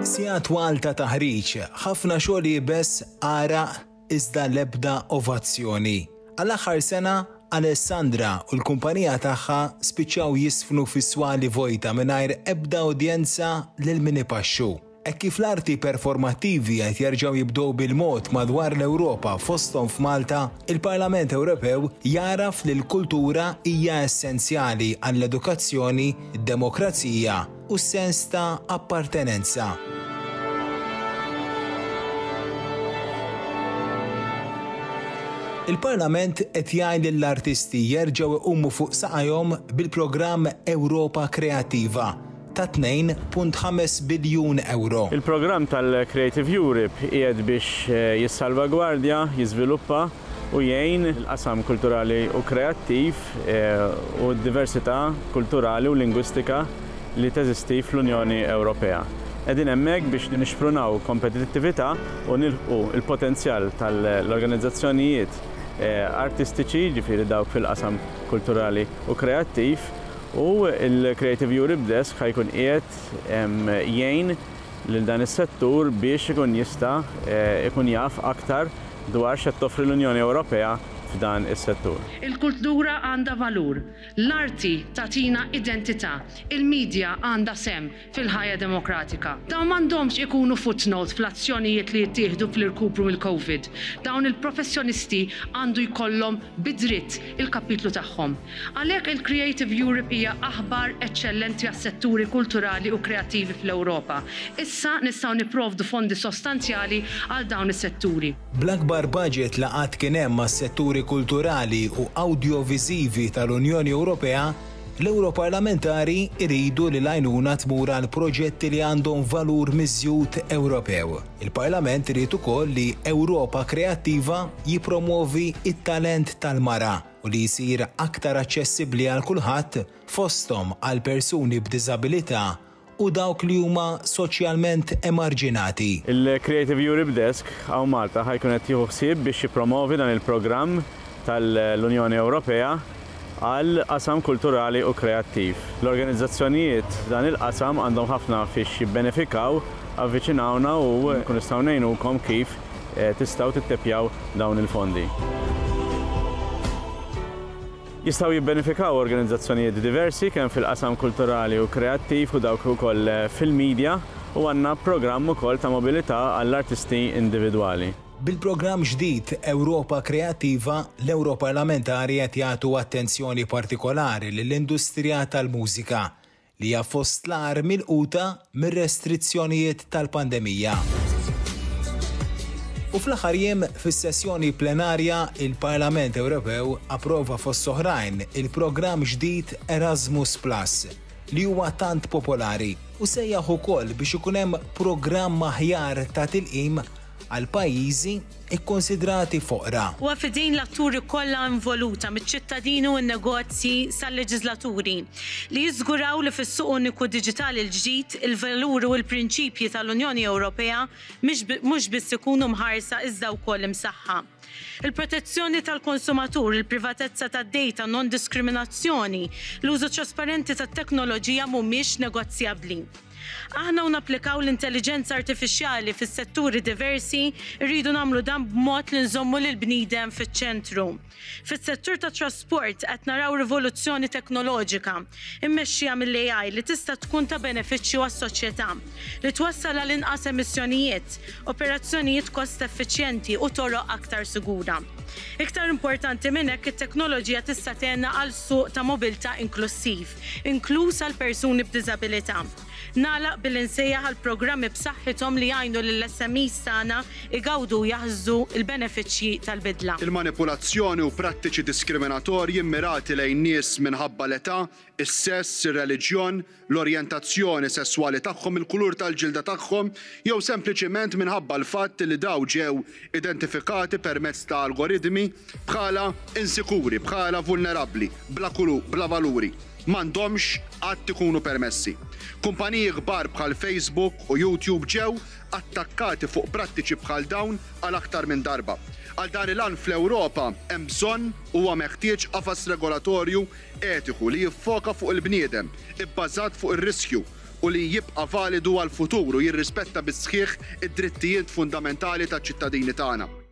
Sija twal ta' taħriġ, ħafna xogħol jibes għaraq iżda l-ebda ovazzjoni. Għall-aħħar sena, Alessandra u l-kumpanija tagħha spiċċaw jisfnu fis-swali vojta mingħajr ebda udjenza lil min ipaxxu. Hekk kif l-arti performattivi qed jerġgħu jibdew bil-mod madwar l-Ewropa fosthom f'Malta, il-Parlament Ewropew jaraf li l-kultura hija essenzjali għall-edukazzjoni, id-demokrazija u s-sens ta' appartenenza. Il-Parlament qed jgħid lill-artisti jerġgħu iqumu fuq saqajhom bil-programm Ewropa Kreattiva ta' 2.5 biljun euro. Il-programm tal-Creative Europe qiegħed biex jissalvagwardja, jiżviluppa u jgħin il-qasam kulturali u kreattiv u d-diversità kulturali u lingwistika li teżisti fl-Unjoni Ewropea. Qegħdin hemmhekk biex nixprunaw kompetittività u nilħqu il-potenzjal tal-organizzazzjonijiet artistiċi, ġifieri dawk fil-qasam kulturali u kreattiv, u il-Creative Europe Desk ħajkun qiegħed jgħin lil dan is-settur biex ikun jista' ikun jaf aktar dwar x'qed toffri l-Unjoni Ewropea f'dan is-settur. Il-kultura għandha valur, l-arti tagħtina identità, il-medja għandha sem fil-ħajja demokratika. Dawn m'għandhomx ikunu footnote fl-azzjonijiet li jittieħdu fl-irkupru mill-COVID. Dawn il-professjonisti għandu jkollhom bidritt il-kapitlu tagħhom. Għalhekk il-Creative Europe hija aħbar eċċellenti għas-setturi kulturali u kreattivi fl-Ewropa. Issa nistgħu nipprovdu fondi sostanzjali għal dawn is-setturi. Bl-akbar budget li qatt kien hemm mas-setturi kulturali u audiovisivi tal-Unjoni Ewropea, l-Europarlamentari iridu li l-għajnuna tmur għal proġetti li għandhom valur miżjud Ewropew. Il-Parlament irid ukoll li Ewropa Kreattiva jippromovi it-talent tal-mara u li jsir aktar aċċessibbli għal kulħadd fosthom għal persuni b'diżabilità u dawk li huma soċjalment emarġinati. Il-Creative Europe Desk għaw Malta ħajkun qed jieħu ħsieb biex jippromovi dan il-programm tal-Unjoni Ewropea għal qasam kulturali u kreattiv. L-organizzazzjonijiet dan il-qasam għandhom ħafna fiex jibbenefikaw, avviċinawna u nkun nistgħu ngħinukom kif tistgħu tittepjaw dawn il-fondi. Jistgħu jibbenefikaw organizzazzjonijiet diversi kemm fil-qasam kulturali u kreattiv u dawk ukoll fil-medja u għandna programm ukoll ta' mobilità għall-artisti individwali. Bil-programm ġdid Ewropa Kreattiva, l-Europarlamentari qed jagħtu attenzjoni partikolari lill-industrija tal-mużika li hija fost l-agħar milquta mir-restrizzjonijiet tal-pandemija. U fl-aħħar jiem fis-sessjoni plenarja il-Parlament Ewropew approva fost oħrajn il-programm ġdid Erasmus Plus li huwa tant popolari u sejjaħ ukoll biex ikun hemm programm aħjar ta' tilqim għal pajjiżi ikkonsidrati foqra. U fidejn l-atturi kollha involuta miċ-ċittadini u n-negozji sal-leġislaturi li jiżguraw li fis-suq uniku diġitali l-ġdid il-valuri u l-prinċipji tal-Unjoni Ewropea mhux biss ikunu mħarsa iżda wkoll imsaħħa. Il-protezzjoni tal-konsumatur, il-privatezza tad-data, non-diskriminazzjoni, l-użu trasparenti tat-teknoloġija mhumiex negozjabbli. Aħna napplikaw l-intelligenza artifiċjali fis-setturi diversi, rridu nagħmlu dan b'mod li nżommu lil bniedem fiċ-ċentru. Fis-settur tat trasport qed naraw rivoluzzjoni teknoloġika immexxija mill-AI li tista' tkun ta' benefiċċju għas-soċjetà li twassal għal inqas emissjonijiet, operazzjonijiet kost effiċjenti u toroq aktar sigura. Iktar importanti minn hekk it-teknoloġija tista' tgħinna għal suq ta' mobilità inklusiv, inkluż għal persuni b'diżabilità. Nagħlaq bil-insejjaħ għal programmi b'saħħithom li jgħinu lill-SMEs tagħna igawdu jaħżu l-benefiċċji tal-bidla. Il-manipulazzjoni u prattiċi diskriminatorji mmirati lejn nies minħabba l-età, is-sess, ir-reliġjon, l-orjentazzjoni sesswali tagħhom, il-kulur tal-ġilda tagħhom, jew sempliċiment minħabba l-fatt li daw ġew identifikati permezz ta' algoritmi bħala insikuri, bħala vulnerabbli, bla valuri. M'għandhomx qatt ikunu permessi. Kumpaniji kbar bħal Facebook u YouTube ġew attakkati fuq prattiċi bħal dawn għal aktar minn darba. Għal dan il-għan fl-Ewropa hemm bżonn huwa meħtieġ qafas regolatorju etiku li jiffoka fuq il-bniedem, ibbażat fuq ir-riskju u li jibqa' validu għal-futur u jirrispetta bis-sħiħ id-drittijiet fundamentali taċ-ċittadini tagħna.